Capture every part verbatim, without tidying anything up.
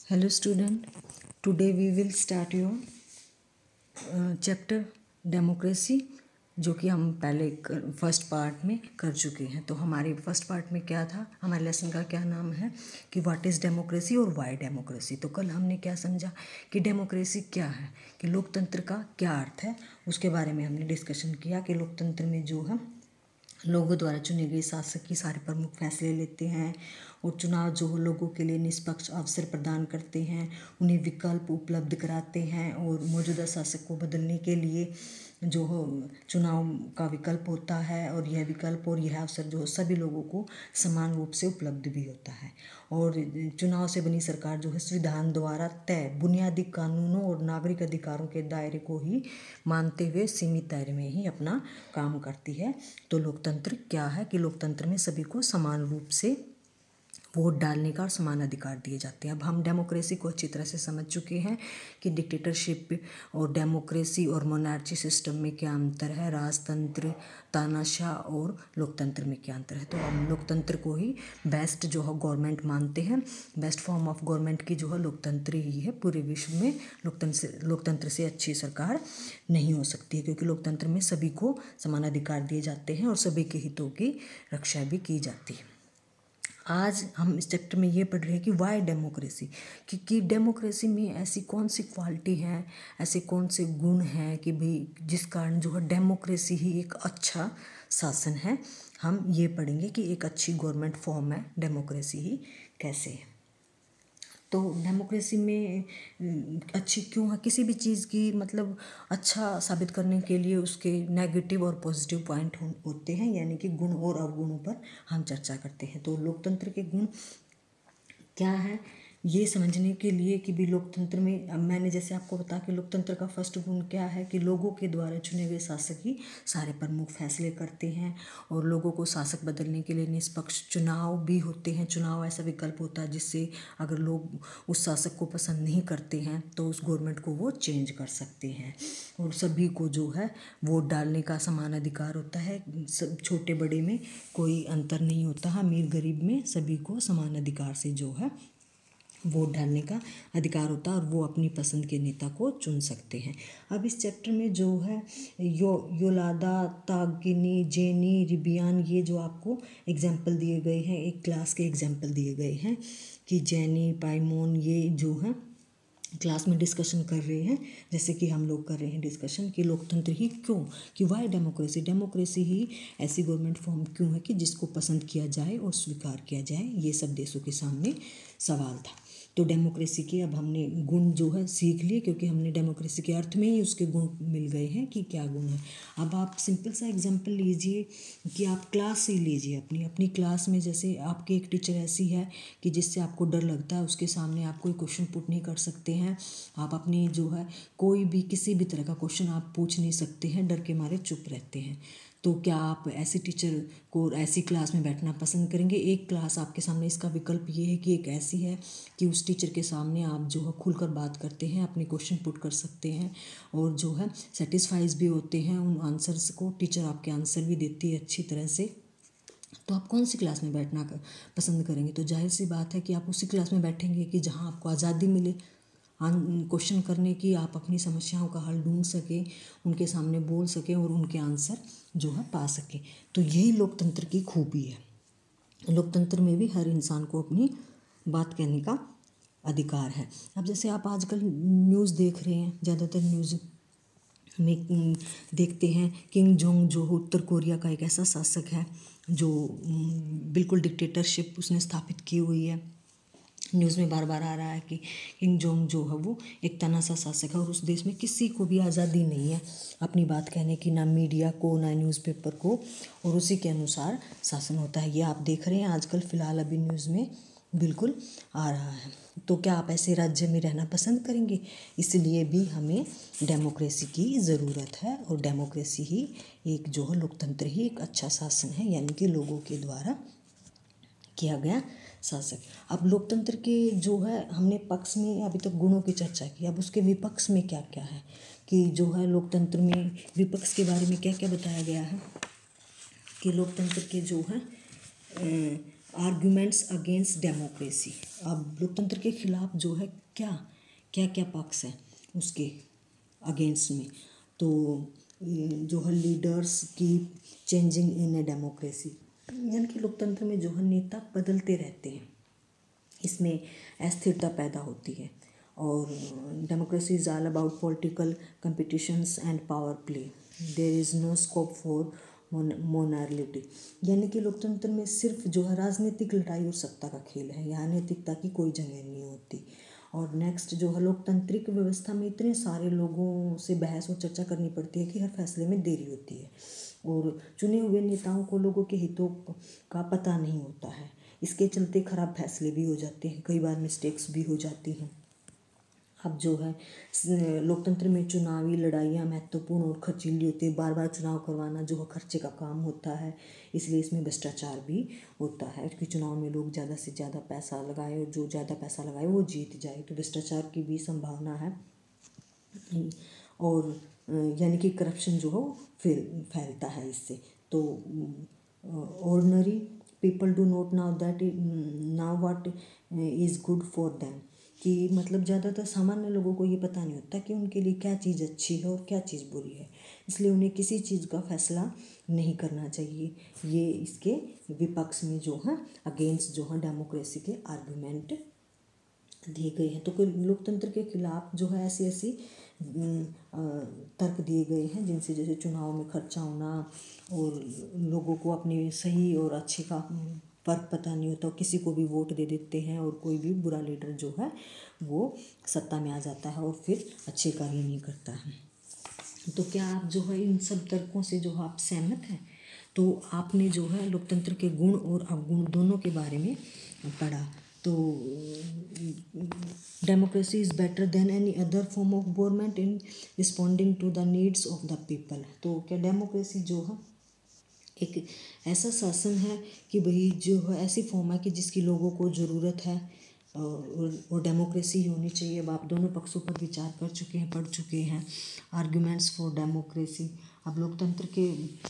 Hello student, today we will start your uh, chapter democracy, जो कि हम पहले फर्स्ट पार्ट में कर चुके हैं। तो हमारे फर्स्ट पार्ट में क्या था, हमारे लेसन का क्या नाम है कि व्हाट इज़ डेमोक्रेसी और व्हाई डेमोक्रेसी। तो कल हमने क्या समझा कि डेमोक्रेसी क्या है, कि लोकतंत्र का क्या अर्थ है, उसके बारे में हमने डिस्कशन किया कि लोकतंत्र में जो है लोगों द्वारा चुने गए शासक ही सारे प्रमुख फैसले लेते हैं और चुनाव जो हो लोगों के लिए निष्पक्ष अवसर प्रदान करते हैं, उन्हें विकल्प उपलब्ध कराते हैं और मौजूदा शासक को बदलने के लिए जो हो चुनाव का विकल्प होता है और यह विकल्प और यह अवसर जो सभी लोगों को समान रूप से उपलब्ध भी होता है। और चुनाव से बनी सरकार जो है संविधान द्वारा तय बुनियादी कानूनों और नागरिक अधिकारों के दायरे को ही मानते हुए सीमित दायरे में ही अपना काम करती है। तो लोकतंत्र क्या है कि लोकतंत्र में सभी को समान रूप से वोट डालने का और समान अधिकार दिए जाते हैं। अब हम डेमोक्रेसी को अच्छी तरह से समझ चुके हैं कि डिक्टेटरशिप और डेमोक्रेसी और मोनार्ची सिस्टम में क्या अंतर है, राजतंत्र, तानाशाह और लोकतंत्र में क्या अंतर है। तो हम लोकतंत्र को ही बेस्ट जो है गवर्नमेंट मानते हैं, बेस्ट फॉर्म ऑफ गवर्नमेंट की जो है लोकतंत्र ही है। पूरे विश्व में लोकतंत्र से लोकतंत्र से अच्छी सरकार नहीं हो सकती है, क्योंकि लोकतंत्र में सभी को समान अधिकार दिए जाते हैं और सभी के हितों की रक्षा भी की जाती है। आज हम इस चैप्टर में ये पढ़ रहे हैं कि वाई डेमोक्रेसी, कि कि डेमोक्रेसी में ऐसी कौन सी क्वालिटी हैं, ऐसे कौन से गुण हैं कि भाई जिस कारण जो है डेमोक्रेसी ही एक अच्छा शासन है। हम ये पढ़ेंगे कि एक अच्छी गवर्नमेंट फॉर्म है डेमोक्रेसी ही कैसे है। तो डेमोक्रेसी में अच्छी क्यों है, किसी भी चीज़ की मतलब अच्छा साबित करने के लिए उसके नेगेटिव और पॉजिटिव पॉइंट होते हैं, यानी कि गुण और अवगुणों पर हम चर्चा करते हैं। तो लोकतंत्र के गुण क्या है ये समझने के लिए कि भी लोकतंत्र में, अब मैंने जैसे आपको बताया कि लोकतंत्र का फर्स्ट गुण क्या है कि लोगों के द्वारा चुने गए शासक ही सारे प्रमुख फैसले करते हैं और लोगों को शासक बदलने के लिए निष्पक्ष चुनाव भी होते हैं। चुनाव ऐसा विकल्प होता है जिससे अगर लोग उस शासक को पसंद नहीं करते हैं तो उस गवर्नमेंट को वो चेंज कर सकते हैं। और सभी को जो है वोट डालने का समान अधिकार होता है, सब छोटे बड़े में कोई अंतर नहीं होता, अमीर गरीब में सभी को समान अधिकार से जो है वोट डालने का अधिकार होता है और वो अपनी पसंद के नेता को चुन सकते हैं। अब इस चैप्टर में जो है यो योलादा, तागिनी, जेनी, रिबियान, ये जो आपको एग्जाम्पल दिए गए हैं, एक क्लास के एग्जाम्पल दिए गए हैं कि जेनी, पाइमोन, ये जो है क्लास में डिस्कशन कर रहे हैं, जैसे कि हम लोग कर रहे हैं डिस्कशन कि लोकतंत्र ही क्यों, कि वाई डेमोक्रेसी, डेमोक्रेसी ही ऐसी गवर्नमेंट फॉर्म क्यों है कि जिसको पसंद किया जाए और स्वीकार किया जाए। ये सब देशों के सामने सवाल था। तो डेमोक्रेसी के अब हमने गुण जो है सीख लिए, क्योंकि हमने डेमोक्रेसी के अर्थ में ही उसके गुण मिल गए हैं कि क्या गुण है। अब आप सिंपल सा एग्जांपल लीजिए कि आप क्लास ही लीजिए अपनी अपनी क्लास में, जैसे आपकी एक टीचर ऐसी है कि जिससे आपको डर लगता है, उसके सामने आप कोई क्वेश्चन पुट नहीं कर सकते हैं, आप अपनी जो है कोई भी किसी भी तरह का क्वेश्चन आप पूछ नहीं सकते हैं, डर के मारे चुप रहते हैं। तो क्या आप ऐसी टीचर को ऐसी क्लास में बैठना पसंद करेंगे? एक क्लास आपके सामने इसका विकल्प ये है कि एक ऐसी है कि उस टीचर के सामने आप जो है खुलकर बात करते हैं, अपने क्वेश्चन पुट कर सकते हैं और जो है सेटिस्फाइज भी होते हैं उन आंसर्स को, टीचर आपके आंसर भी देती है अच्छी तरह से। तो आप कौन सी क्लास में बैठना पसंद करेंगे? तो जाहिर सी बात है कि आप उसी क्लास में बैठेंगे कि जहाँ आपको आज़ादी मिले क्वेश्चन करने की, आप अपनी समस्याओं का हल ढूंढ सकें, उनके सामने बोल सकें और उनके आंसर जो है पा सकें। तो यही लोकतंत्र की खूबी है। लोकतंत्र में भी हर इंसान को अपनी बात कहने का अधिकार है। अब जैसे आप आजकल न्यूज़ देख रहे हैं, ज़्यादातर न्यूज़ में देखते हैं किम जोंग जो उत्तर कोरिया का एक ऐसा शासक है जो बिल्कुल डिक्टेटरशिप उसने स्थापित की हुई है। न्यूज़ में बार बार आ रहा है कि किम जोंग जो है वो एक तानाशाह शासक है और उस देश में किसी को भी आज़ादी नहीं है अपनी बात कहने की, ना मीडिया को ना न्यूज़पेपर को, और उसी के अनुसार शासन होता है। ये आप देख रहे हैं आजकल फ़िलहाल अभी न्यूज़ में बिल्कुल आ रहा है। तो क्या आप ऐसे राज्य में रहना पसंद करेंगे? इसलिए भी हमें डेमोक्रेसी की ज़रूरत है और डेमोक्रेसी ही एक जो है लोकतंत्र ही एक अच्छा शासन है, यानी कि लोगों के द्वारा किया गया शासक। अब लोकतंत्र के जो है हमने पक्ष में अभी तक गुणों की चर्चा की, अब उसके विपक्ष में क्या क्या है कि जो है लोकतंत्र में विपक्ष के बारे में क्या क्या बताया गया है कि लोकतंत्र के जो है आर्ग्यूमेंट्स अगेंस्ट डेमोक्रेसी। अब लोकतंत्र के खिलाफ जो है क्या क्या क्या पक्ष है उसके अगेंस्ट में, तो जो है लीडर्स की चेंजिंग इन ए डेमोक्रेसी, यानी कि लोकतंत्र में जो है नेता बदलते रहते हैं, इसमें अस्थिरता पैदा होती है। और democracy is all about political competitions and power play, there is no scope for morality, यानी कि लोकतंत्र में सिर्फ जो है राजनीतिक लड़ाई और सत्ता का खेल है, यहाँ नैतिकता की कोई जगह नहीं होती। और नेक्स्ट जो है लोकतांत्रिक व्यवस्था में इतने सारे लोगों से बहस और चर्चा करनी पड़ती है कि हर फैसले में देरी होती है और चुने हुए नेताओं को लोगों के हितों का पता नहीं होता है। इसके चलते खराब फैसले भी हो जाते हैं, कई बार मिस्टेक्स भी हो जाती हैं। अब जो है लोकतंत्र में चुनावी लड़ाइयाँ महत्वपूर्ण और खर्चीली होती है, बार बार चुनाव करवाना जो है खर्चे का काम होता है, इसलिए इसमें भ्रष्टाचार भी होता है कि चुनाव में लोग ज़्यादा से ज़्यादा पैसा लगाए और जो ज़्यादा पैसा लगाए वो जीत जाए, तो भ्रष्टाचार की भी संभावना है। और यानी कि करप्शन जो हो फिर फैलता है इससे। तो ordinary people do not know that know what is good for them, कि मतलब ज़्यादातर सामान्य लोगों को ये पता नहीं होता कि उनके लिए क्या चीज़ अच्छी है और क्या चीज़ बुरी है, इसलिए उन्हें किसी चीज़ का फैसला नहीं करना चाहिए। ये इसके विपक्ष में जो है अगेंस्ट जो है डेमोक्रेसी के आर्गूमेंट दिए गए हैं। तो कोई लोकतंत्र के खिलाफ जो है ऐसी ऐसी तर्क दिए गए हैं जिनसे जैसे चुनाव में खर्चा होना और लोगों को अपने सही और अच्छे का फर्क पता नहीं होता, किसी को भी वोट दे देते हैं और कोई भी बुरा लीडर जो है वो सत्ता में आ जाता है और फिर अच्छे कार्य नहीं करता है। तो क्या आप जो है इन सब तर्कों से जो आप सहमत हैं? तो आपने जो है लोकतंत्र के गुण और अवगुण दोनों के बारे में पढ़ा। तो democracy is better than any other form of government in responding to the needs of the people. तो क्या डेमोक्रेसी जो है एक ऐसा शासन है कि भाई जो है ऐसी फॉर्म है कि जिसकी लोगों को ज़रूरत है और और डेमोक्रेसी ही होनी चाहिए। अब आप दोनों पक्षों पर विचार कर चुके हैं, पढ़ चुके हैं आर्ग्यूमेंट्स फॉर डेमोक्रेसी। अब लोकतंत्र के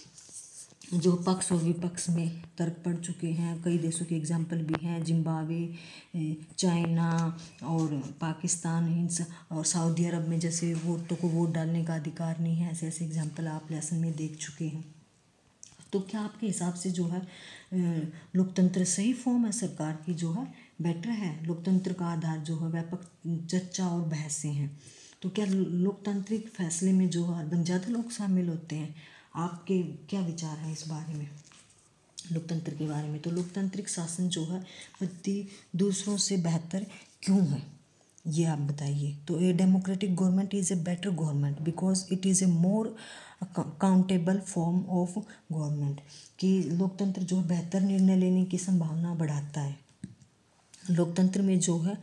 जो पक्ष और विपक्ष में तर्क पढ़ चुके हैं, कई देशों के एग्जाम्पल भी हैं, जिम्बाब्वे, चाइना और पाकिस्तान, और सऊदी अरब में जैसे वोटों को वोट डालने का अधिकार नहीं है, ऐसे ऐसे एग्जाम्पल आप लेसन में देख चुके हैं। तो क्या आपके हिसाब से जो है लोकतंत्र सही फॉर्म है सरकार की जो है बेटर है? लोकतंत्र का आधार जो है व्यापक चर्चा और बहसें हैं। तो क्या लोकतांत्रिक फैसले में जो है एकदम ज़्यादा लोग शामिल होते हैं? आपके क्या विचार हैं इस बारे में, लोकतंत्र के बारे में? तो लोकतांत्रिक शासन जो है प्रति दूसरों से बेहतर क्यों है, ये आप बताइए। तो a democratic government is a better government because it is a more accountable form of government, कि लोकतंत्र जो है बेहतर निर्णय लेने की संभावना बढ़ाता है। लोकतंत्र में जो है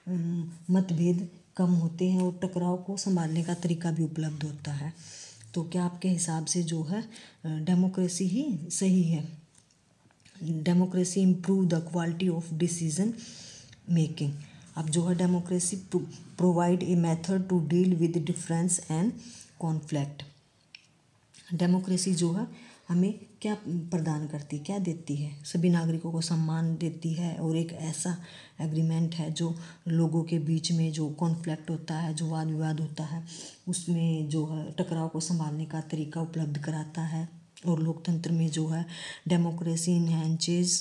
मतभेद कम होते हैं और टकराव को संभालने का तरीका भी उपलब्ध होता है। तो क्या आपके हिसाब से जो है डेमोक्रेसी ही सही है? Democracy improve the quality of decision making. अब जो है democracy provide a method to deal with difference and conflict. Democracy जो है हमें क्या प्रदान करती, क्या देती है? सभी नागरिकों को सम्मान देती है और एक ऐसा एग्रीमेंट है जो लोगों के बीच में जो कॉन्फ्लिक्ट होता है, जो वाद विवाद होता है, उसमें जो है टकराव को संभालने का तरीका उपलब्ध कराता है। और लोकतंत्र में जो है democracy enhances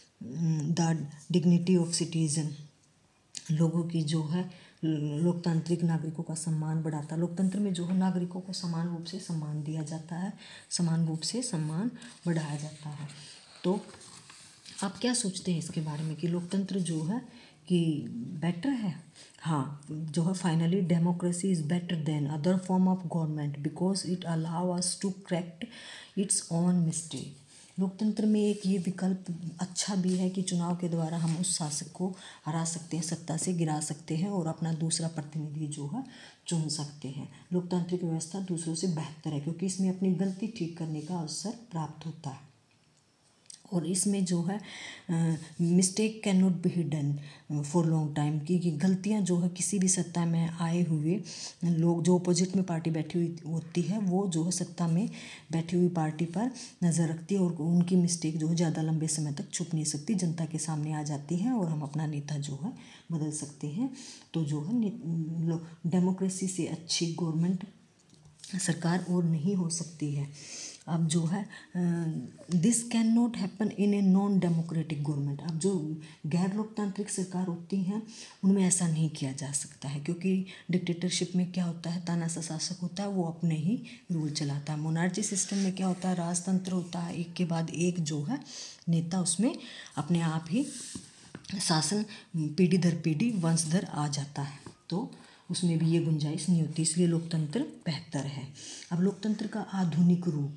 the dignity of citizen, लोगों की जो है लोकतांत्रिक नागरिकों का सम्मान बढ़ाता है। लोकतंत्र में जो है नागरिकों को समान रूप से सम्मान दिया जाता है, समान रूप से सम्मान बढ़ाया जाता है। तो आप क्या सोचते हैं इसके बारे में कि लोकतंत्र जो है कि बेटर है? हाँ, जो है finally democracy is better than other form of government because it allow us to correct its own mistake. लोकतंत्र में एक ये विकल्प अच्छा भी है कि चुनाव के द्वारा हम उस शासक को हरा सकते हैं, सत्ता से गिरा सकते हैं और अपना दूसरा प्रतिनिधि जो है चुन सकते हैं। लोकतांत्रिक व्यवस्था दूसरों से बेहतर है क्योंकि इसमें अपनी गलती ठीक करने का अवसर प्राप्त होता है और इसमें जो है mistake can not be hidden for long time, क्योंकि गलतियां जो है किसी भी सत्ता में आए हुए लोग, जो अपोजिट में पार्टी बैठी हुई होती है, वो जो है सत्ता में बैठी हुई पार्टी पर नज़र रखती है और उनकी मिस्टेक जो है ज़्यादा लंबे समय तक छुप नहीं सकती, जनता के सामने आ जाती है और हम अपना नेता जो है बदल सकते हैं। तो जो है डेमोक्रेसी से अच्छी गवर्नमेंट सरकार और नहीं हो सकती है। अब जो है this can not happen in a non democratic government. अब जो गैर लोकतांत्रिक सरकार होती हैं उनमें ऐसा नहीं किया जा सकता है, क्योंकि डिक्टेटरशिप में क्या होता है, तानाशाह शासक होता है, वो अपने ही रूल चलाता है। मोनार्ची सिस्टम में क्या होता है, राजतंत्र होता है, एक के बाद एक जो है नेता उसमें अपने आप ही शासन पीढ़ी दर पीढ़ी वंशधर आ जाता है, तो उसमें भी ये गुंजाइश नहीं होती, इसलिए लोकतंत्र बेहतर है। अब लोकतंत्र का आधुनिक रूप,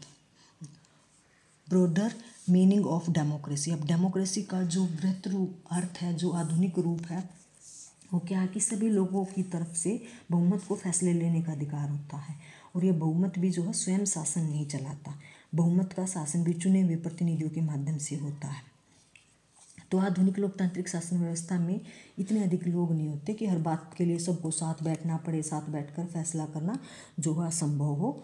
ब्रॉडर मीनिंग ऑफ डेमोक्रेसी। अब डेमोक्रेसी का जो बृहत रूप अर्थ है, जो आधुनिक रूप है, वो क्या है कि सभी लोगों की तरफ से बहुमत को फैसले लेने का अधिकार होता है, और ये बहुमत भी जो है स्वयं शासन नहीं चलाता, बहुमत का शासन भी चुने हुए प्रतिनिधियों के माध्यम से होता है। तो आधुनिक लोकतांत्रिक शासन व्यवस्था में इतने अधिक लोग नहीं होते कि हर बात के लिए सबको साथ बैठना पड़े, साथ बैठकर फैसला करना जो है असंभव हो।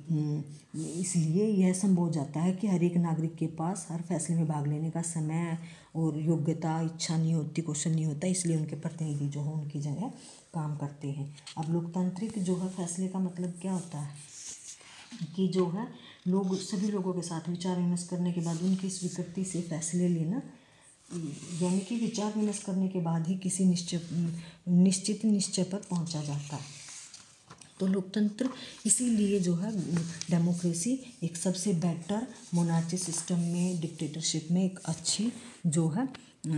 इसलिए यह संभव हो जाता है कि हर एक नागरिक के पास हर फैसले में भाग लेने का समय और योग्यता, इच्छा नहीं होती, कौशल नहीं होता, इसलिए उनके प्रतिनिधि जो हो उनकी जगह काम करते हैं। अब लोकतांत्रिक जो है फैसले का मतलब क्या होता है कि जो है लोग, सभी लोगों के साथ विचार विमर्श करने के बाद उनकी स्वीकृति से फैसले लेना, यानी कि विचार विमर्श करने के बाद ही किसी निश्चय निश्चित निश्चय पर पहुंचा जाता है। तो लोकतंत्र इसीलिए जो है डेमोक्रेसी एक सबसे बेटर, मोनार्ची सिस्टम में, डिक्टेटरशिप में एक अच्छी जो है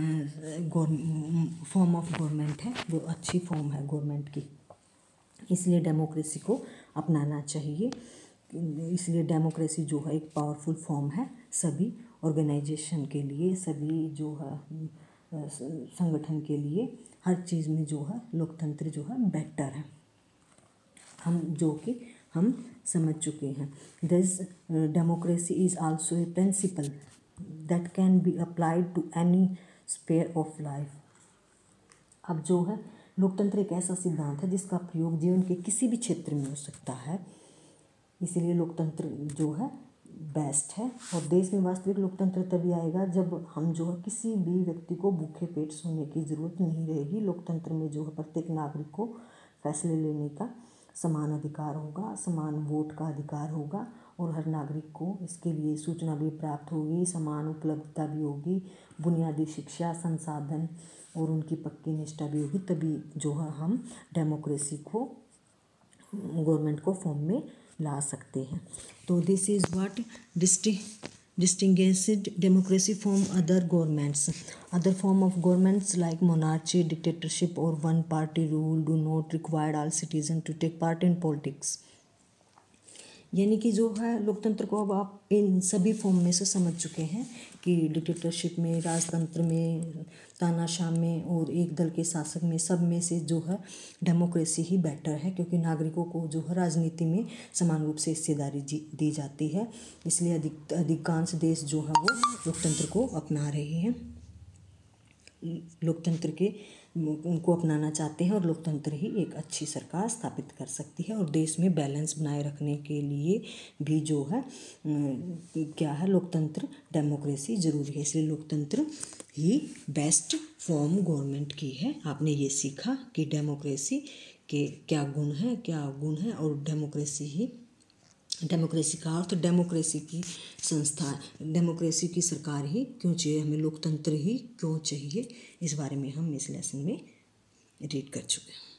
फॉर्म ऑफ गवर्नमेंट है, वो अच्छी फॉर्म है गवर्नमेंट की, इसलिए डेमोक्रेसी को अपनाना चाहिए। इसलिए डेमोक्रेसी जो है एक पावरफुल फॉर्म है सभी ऑर्गेनाइजेशन के लिए, सभी जो है संगठन के लिए, हर चीज़ में जो है लोकतंत्र जो है बेटर है, हम जो कि हम समझ चुके हैं। This democracy is also a principle that can be applied to any sphere of life. अब जो है लोकतंत्र एक ऐसा सिद्धांत है जिसका प्रयोग जीवन के किसी भी क्षेत्र में हो सकता है, इसलिए लोकतंत्र जो है बेस्ट है। और देश में वास्तविक लोकतंत्र तभी आएगा जब हम जो है किसी भी व्यक्ति को भूखे पेट सोने की ज़रूरत नहीं रहेगी। लोकतंत्र में जो है प्रत्येक नागरिक को फैसले लेने का समान अधिकार होगा, समान वोट का अधिकार होगा, और हर नागरिक को इसके लिए सूचना भी प्राप्त होगी, समान उपलब्धता भी होगी, बुनियादी शिक्षा, संसाधन और उनकी पक्की निष्ठा भी होगी। तभी जो है हम डेमोक्रेसी को, गवर्नमेंट को फॉर्म में ला सकते हैं। तो this is what distinguished democracy from other governments. Other form of governments like monarchy, dictatorship or one party rule do not require all citizens to take part in politics. यानी कि जो है लोकतंत्र को अब आप इन सभी फॉर्म में से समझ चुके हैं कि डिक्टेटरशिप में, राजतंत्र में, तानाशाह में और एक दल के शासक में, सब में से जो है डेमोक्रेसी ही बेटर है, क्योंकि नागरिकों को जो है राजनीति में समान रूप से हिस्सेदारी दी जाती है। इसलिए अधिक अधिकांश देश जो है वो लोकतंत्र को अपना रहे हैं, लोकतंत्र के उनको अपनाना चाहते हैं, और लोकतंत्र ही एक अच्छी सरकार स्थापित कर सकती है। और देश में बैलेंस बनाए रखने के लिए भी जो है क्या है, लोकतंत्र, डेमोक्रेसी ज़रूरी है, इसलिए लोकतंत्र ही बेस्ट फॉर्म गवर्नमेंट की है। आपने ये सीखा कि डेमोक्रेसी के क्या गुण हैं, क्या गुण हैं, और डेमोक्रेसी ही, डेमोक्रेसी का अर्थ, डेमोक्रेसी की संस्था, डेमोक्रेसी की सरकार ही क्यों चाहिए, हमें लोकतंत्र ही क्यों चाहिए, इस बारे में हम इस लेसन में रीड कर चुके हैं।